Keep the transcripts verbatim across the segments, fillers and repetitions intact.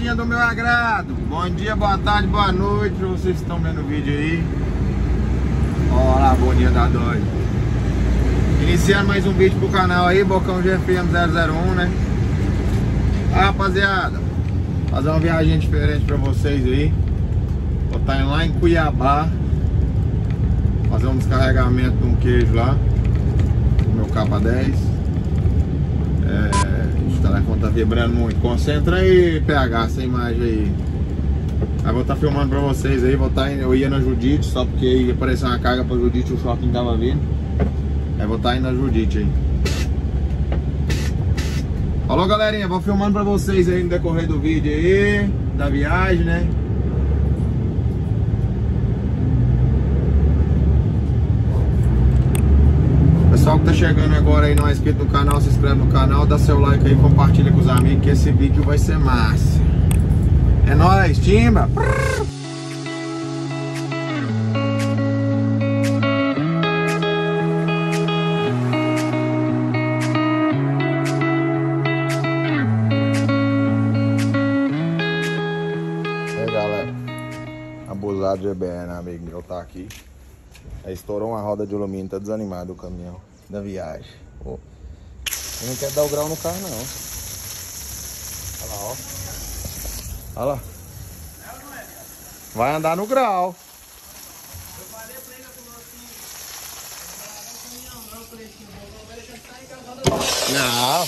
galerinha do meu agrado, bom dia, boa tarde, boa noite pra vocês que estão vendo o vídeo aí. Olha lá a boninha da doida. Iniciando mais um vídeo pro canal aí, Bocão G F M zero zero um, né? Ah, rapaziada, fazer uma viagem diferente pra vocês aí. Vou estar lá em Cuiabá, fazer um descarregamento de um queijo lá, do meu K dez. É, o telefone tá vibrando muito. Concentra aí, P H, essa imagem aí. Aí vou estar tá filmando pra vocês aí. Vou tá, eu ia na Judite, só porque ia aparecer uma carga pra Judite, o shopping tava vindo. Aí vou estar tá indo na Judite aí. Falou, galerinha, vou filmando pra vocês aí no decorrer do vídeo aí, da viagem, né? Pessoal que tá chegando agora aí, não é inscrito no canal, se inscreve no canal, dá seu like aí, compartilha com os amigos, que esse vídeo vai ser massa. É nóis, timba! Aí, galera, abusado de G B N, amigo meu, tá aqui. Aí estourou uma roda de alumínio, tá desanimado o caminhão da viagem. Pô, ele não quer dar o grau no carro, não. Olha lá, ó. Olha lá. Vai andar no grau. Eu falei pra ele, falou assim, não,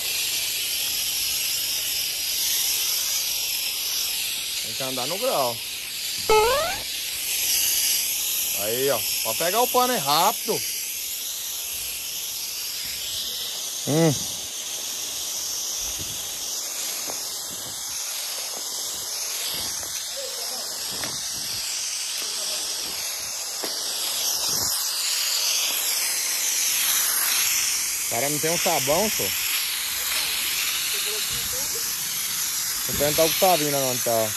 tem que andar no grau. Aí, ó, pode pegar o pano aí rápido. Hum. O cara não tem um sabão, só. Vou tentar o que tá vindo, não tá.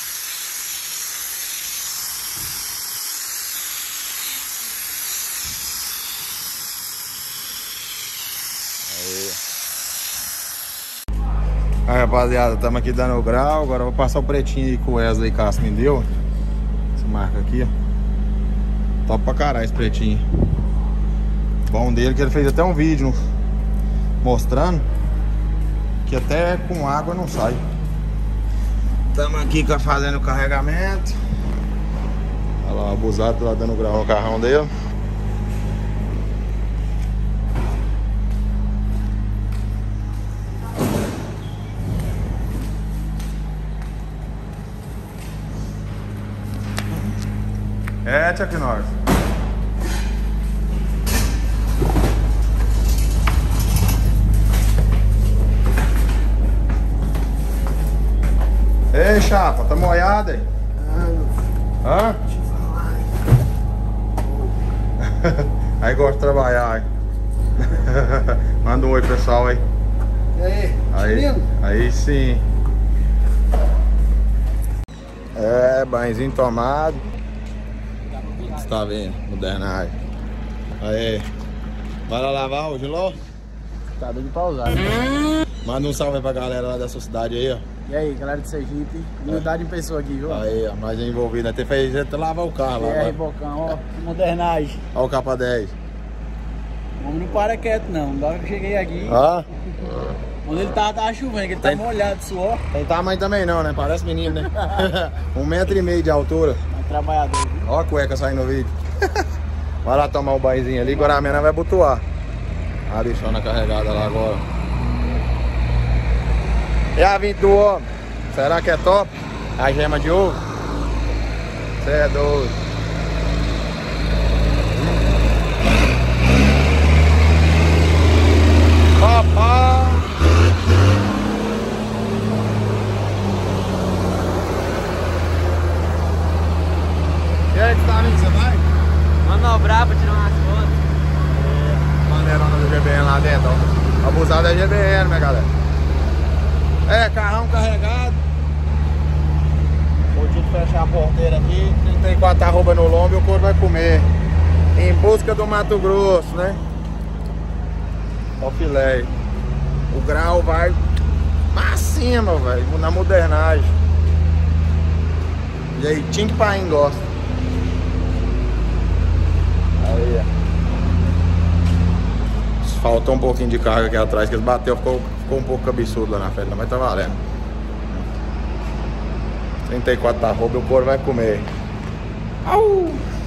Aí, rapaziada, estamos aqui dando o grau. Agora eu vou passar o pretinho aí que o Wesley Castro me deu. Essa marca aqui, ó. Top pra caralho esse pretinho. Bom dele que ele fez até um vídeo mostrando que até com água não sai. Estamos aqui fazendo o carregamento. Olha lá o abusado lá dando grau no carrão dele. É, Chuck Norris. Ei, chapa, tá molhada aí? Hã? Aí gosta de trabalhar, hein? Manda um oi, pessoal, aí. E aí? Aí, aí sim. É, banhozinho tomado. Você tá vendo? Modernagem. Aí. Vai lá lavar hoje, Lô? Tá bem de pausar. Manda um salve aí pra galera lá da sua cidade aí, ó. E aí, galera de Sergipe, humildade em pessoa aqui, viu? Aí, ó, nós é envolvido. Até fez até lavar o carro lá. E aí, Bocão, ó, que modernagem. Ó o K dez. O homem não para quieto, não. Na hora que eu cheguei aqui, Ó. onde ele tava, tava chovendo, que ele tava Tem- molhado de suor. Tem tamanho também não, né? Parece menino, né? Um metro e meio de altura. Mas trabalhador, viu? Ó a cueca saindo no vídeo. Vai lá tomar um banhozinho ali, agora a menina vai butuar. A bichona carregada lá agora. E a vinte do homem? Será que é top? A gema de ovo? Cê é doido. Papá! E aí, que tá vindo? Você vai? Manobrar pra tirar umas fotos. Bandeirona do G B N lá dentro, ó. Abusado é G B N, minha galera. É, carrão carregado. Vou te fechar a porteira aqui. trinta e quatro arroba no lombo e o couro vai comer. Em busca do Mato Grosso, né? Ó o filé. O grau vai massinha, meu velho, na modernagem. E aí, tinha que pain gosta. Aí, ó. Faltou um pouquinho de carga aqui atrás, que eles bateu, ficou, ficou um pouco cabeçudo lá na frente, mas tá valendo. trinta e quatro tá roubo e o couro vai comer. Au!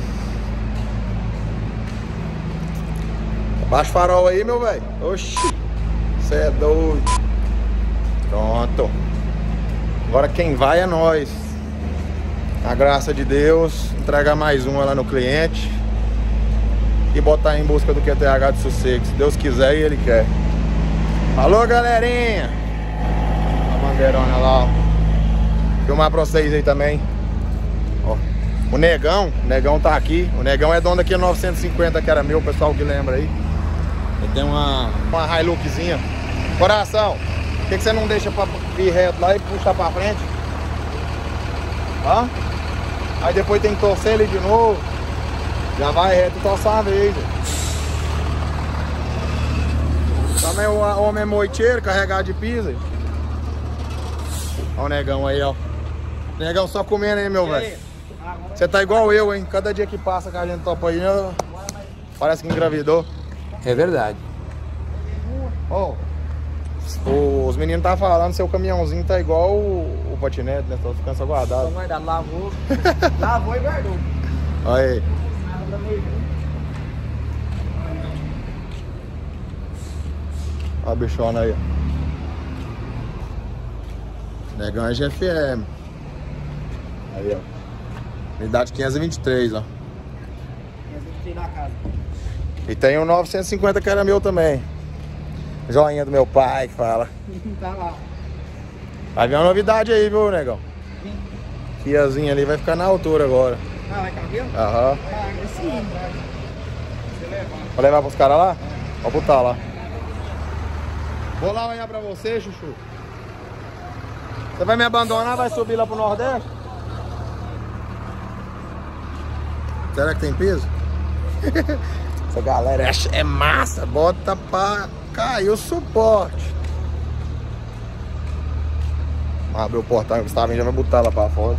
Baixa o farol aí, meu velho. Oxi, você é doido. Pronto. Agora quem vai é nós. A graça de Deus, entregar mais uma lá no cliente e botar em busca do Q T H de sossego. Se Deus quiser e Ele quer. Alô, galerinha. A bandeirona lá, ó. Filmar pra vocês aí também. Ó. O Negão, o Negão tá aqui. O Negão é dono daqui novecentos e cinquenta que era meu, o pessoal que lembra aí. Ele tem uma, uma Hiluxzinha. Coração, por que, que você não deixa pra vir reto lá e puxar pra frente? Ó. Aí depois tem que torcer ele de novo. Já vai reto e torce uma vez. Também o homem é moiteiro, carregado de pizza. Ó o Negão aí, ó. Negão só comendo aí, meu velho. Você tá igual eu, hein? Cada dia que passa que a gente topa aí, eu... parece que engravidou. É verdade. Ó, oh, os meninos tá falando, seu caminhãozinho tá igual o, o patinete, né? Tô ficando só guardado. Tô guardado, lavou. Lavou e guardou. Olha aí. Olha a bichona aí, ó. Negão é G F M. Aí, ó. Unidade quinhentos e vinte e três, ó. quinhentos e vinte e três na casa. E tem um novecentos e cinquenta que era meu também. Joinha do meu pai que fala. Tá lá. Vai vir uma novidade aí, viu, Negão? Sim. Kiazinha ali vai ficar na altura agora. Ah, vai caber? Aham. Ah, sim. Você levar. Vai levar pros caras lá? Vou botar lá. Vou lá olhar pra você, Chuchu. Você vai me abandonar? Vai subir lá pro Nordeste? Será que tem piso? Essa galera é, é massa. Bota pra cair o suporte. Abre o portão, o Gustavinho já vai botar lá pra fora.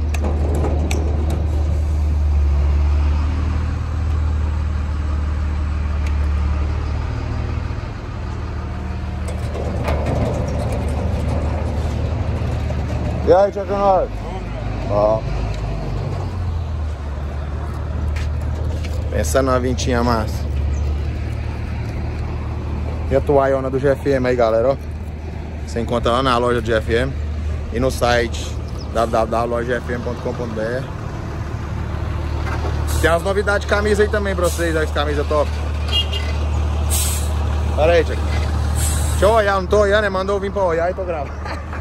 E aí, Tchau Nós? Ó. Pensando numa vintinha massa. E a toalhona do G F M aí, galera, ó. Você encontra lá na loja do G F M e no site w w w ponto loja f m ponto com ponto b r. Tem umas novidades de camisa aí também pra vocês, ó, camisa top. Pera aí, Tchau. Deixa eu olhar, não tô olhando, né? Mandou eu vir pra olhar e tô gravando.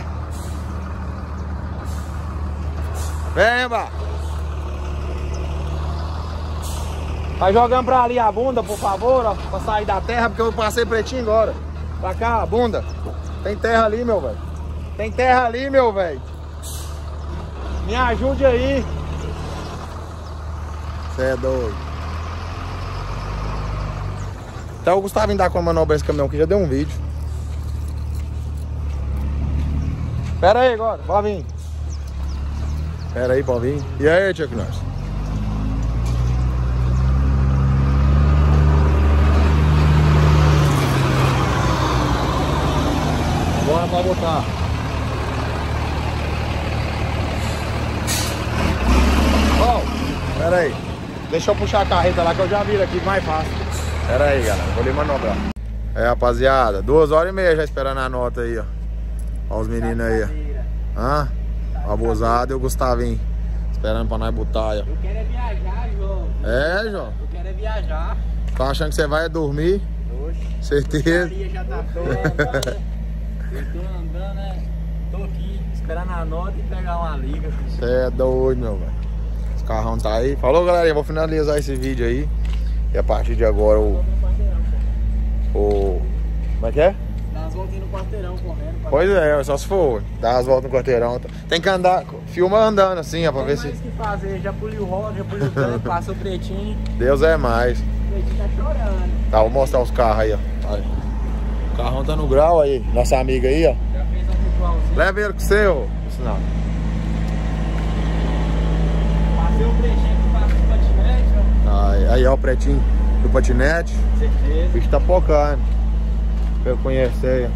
Vem, Bá. Vai jogando pra ali a bunda, por favor, ó, pra sair da terra, porque eu passei pretinho agora. Pra cá, a bunda. Tem terra ali, meu velho. Tem terra ali, meu velho. Me ajude aí. Você é doido. Então o Gustavo ainda com a manobra esse caminhão aqui, já deu um vídeo. Pera aí agora, pode vir. Pera aí, pode vir. E aí, Tchau Nós? Bora pra botar. Ó, oh, pera aí. Deixa eu puxar a carreta lá que eu já viro aqui mais fácil. Pera aí, galera. Vou lhe manobrar. É, rapaziada. Duas horas e meia já esperando a nota aí, ó. Ó os meninos aí, ó. Hã? O Abusado e o Gustavinho. Esperando pra nós botar, ó. Eu quero é viajar, João. É, João? Eu quero é viajar. Tá achando que você vai dormir? Oxe. Certeza. A Maria já tá toda. Eu tô andando, né? Tô aqui esperando a nota e pegar uma liga. Você é doido, meu velho. Esse carrão tá aí. Falou, galera. Vou finalizar esse vídeo aí. E a partir de agora o... O... Como é que é? Dá umas voltinhas no quarteirão correndo. Pois é, só se for. Dá as voltas no quarteirão. Tem que andar... Filma andando assim, ó, pra ver se... Tem mais que fazer. Já poliu o roda, já poliu o tanque, passou o pretinho. Deus é mais. O pretinho tá chorando. Tá, vou mostrar os carros aí, ó. Aí. O carrão tá no grau aí. Nossa amiga aí, ó. Já fez um Leva ele com o seu, sinal. Passei o pretinho que passa do patinete, ó. Aí, aí, ó, o pretinho do patinete. Certeza. O bicho tá pocando. Pra eu conhecer.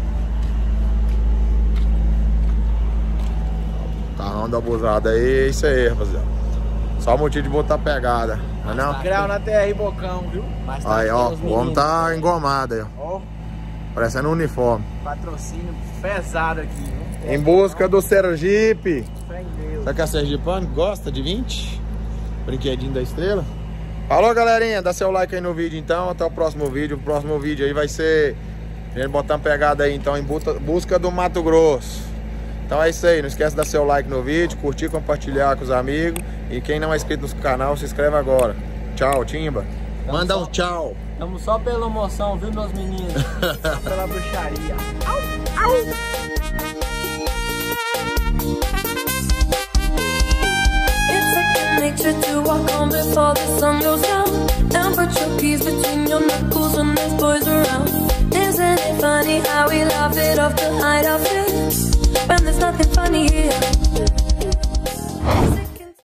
Carrão da abusada aí, é isso aí, rapaziada. Só motivo de botar pegada, não é não? Creu na T R Bocão, viu? Mas tá Aí, ó, os o homem tá engomado aí, ó. Ó, Parecendo um uniforme. patrocínio pesado aqui, viu? Em busca do Sergipe. Fé em Deus. Será que a Sergipano gosta de vinte? Brinquedinho da estrela. Falou, galerinha, dá seu like aí no vídeo então. Até o próximo vídeo. O próximo vídeo aí vai ser a gente botar uma pegada aí então em busca do Mato Grosso. Então é isso aí, não esquece de dar seu like no vídeo, curtir, compartilhar com os amigos. E quem não é inscrito no canal, se inscreve agora. Tchau, Timba. Tamo Manda só- um tchau. Tamo só pela emoção, viu, meus meninos? Só pela bruxaria. It's second nature to walk on before the sun goes down. And put your keys between your knuckles when there's boys around. Isn't it funny how we laugh it off to hide our fears when there's nothing funny here?